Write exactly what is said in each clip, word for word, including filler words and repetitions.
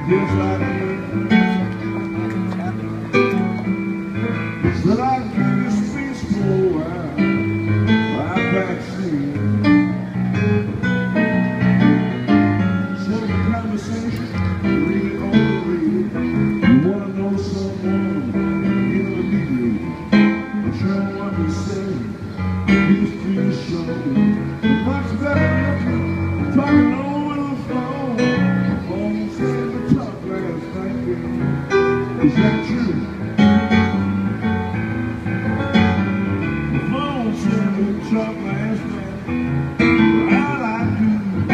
just like you. Said I'd give you space for a while, right backseat. So the conversation really overrated. You wanna know someone immediately, but you don't want to say he's pretty sure. Much better looking, talking over the phone. The phone said we talked last night, baby. Is that true? The phone said we talked last night. Well, I do.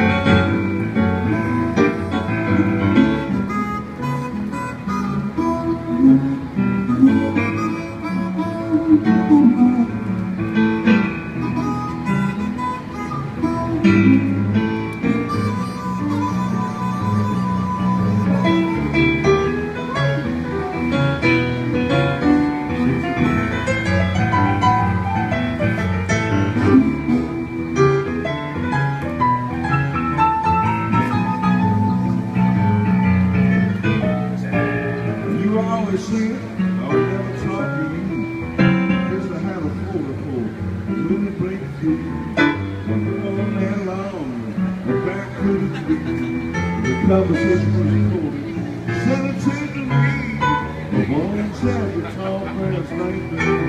You always say it, I would never talk to you. Guess I had a folder for when it break through. One all night long, the back couldn't be. The conversation was recorded. Said it to me, the morning said we talked last night.